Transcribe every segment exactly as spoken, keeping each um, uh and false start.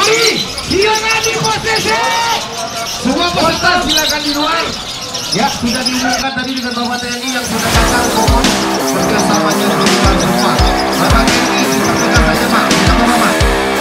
Juri, silakan di posisi. Semua peserta silakan di luar. Ya, sudah diumumkan tadi dengan Bapak T N I yang sudah datang, mohon kerjasamanya dilakukan semua. Bapak T N I dipertegas saja Pak, tidak apa-apa Pak.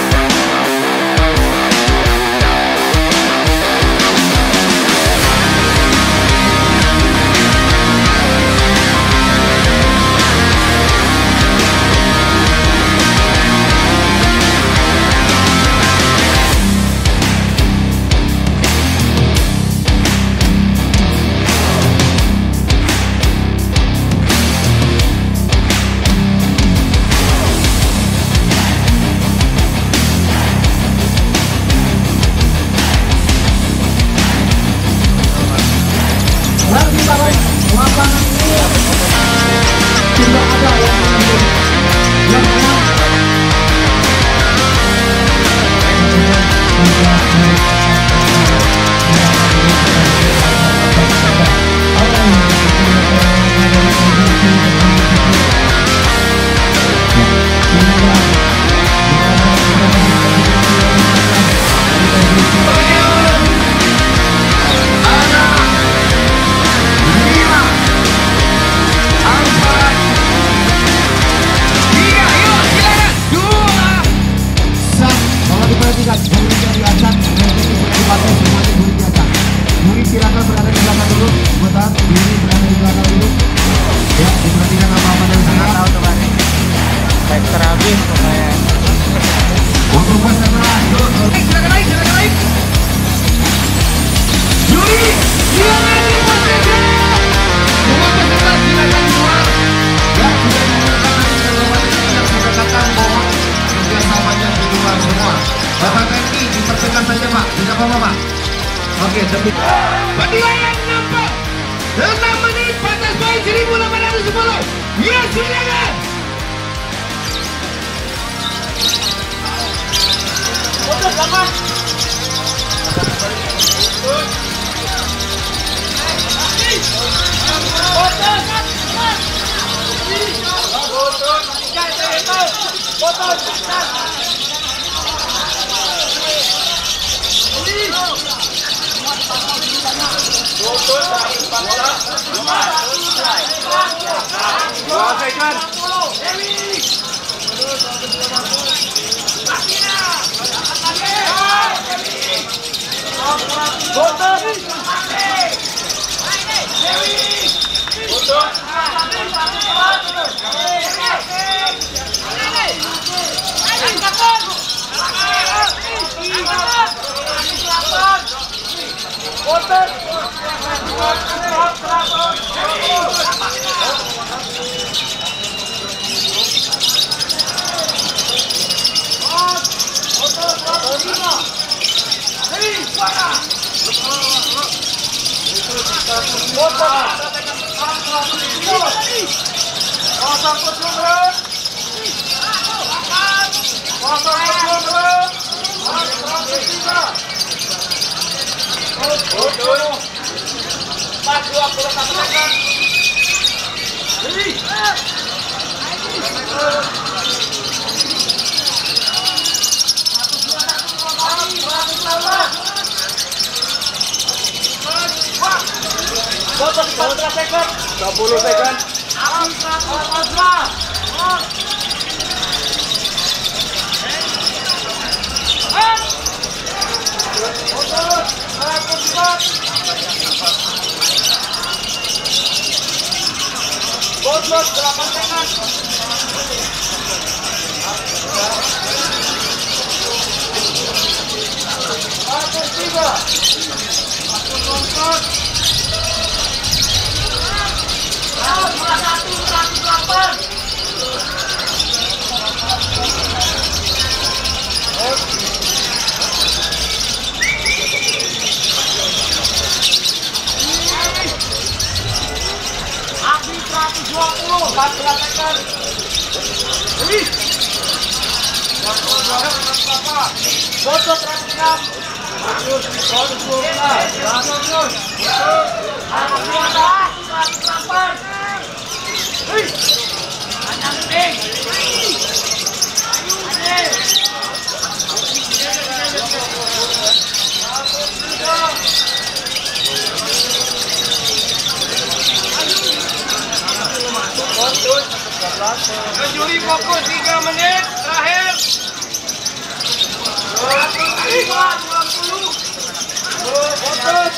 Oke, demi penilaian nampak enam menit batas poin seribu delapan ratus sepuluh. Ya, silakan. Foto sama. Foto. dua puluh second. Bot-bot delapan second. Satu tiga. Satu nonton. Satu satu satu delapan. Abi seratus dua puluh, empat belas second. Ini. Foto seratus enam. Terus seratus dua belas. Terus. Seratus delapan. Hei. Panjang nih. Ayo. Juri fokus tiga menit terakhir. dua puluh. Fokus.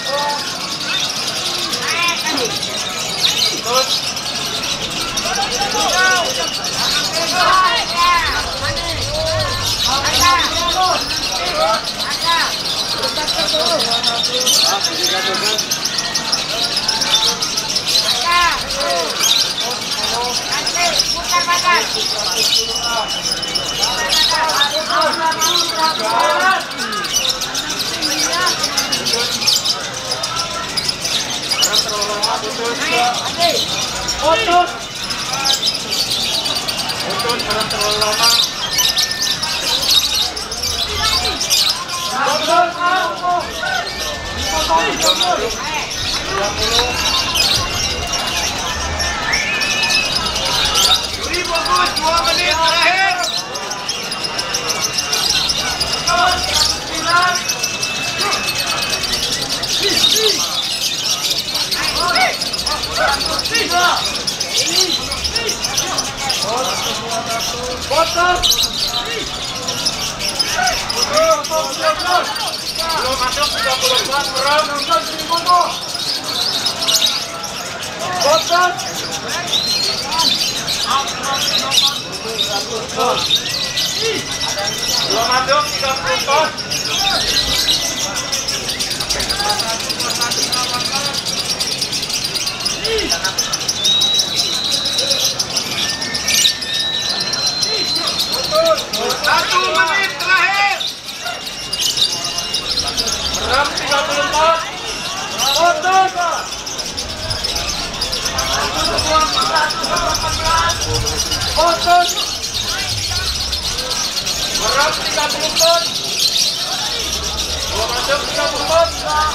Otot. Otot barang terlalu lama. Otot. dua puluh. Juri fokus dua menit terakhir. sembilan. Potong. Belum masuk tiga puluh empat orang nonton sini foto. Potong. Belum masuk tiga puluh empat. Satu menit terakhir. Merem tiga puluh empat. Potong. Potong. Merem tiga puluh empat. Belum masuk tiga puluh empat.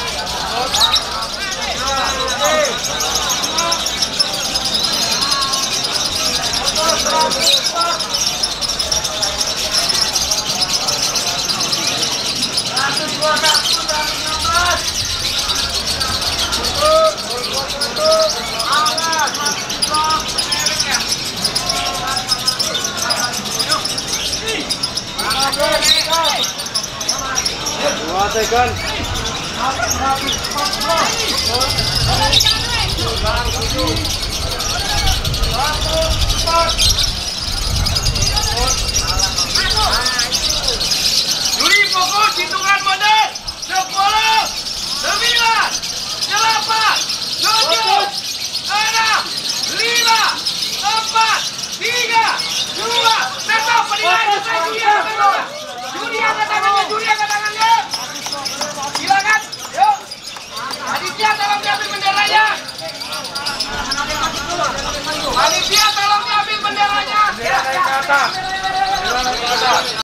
Dua second. Juri fokus hitungan mundur. Sepuluh, sembilan, delapan, tujuh, enam, lima, empat, tiga, dua, satu. Penilaian selesai. Juri angkat tangannya. Juri angkat tangannya. Silakan. Yuk. Panitia tolong diambil benderanya. Panitia tolong diambil benderanya.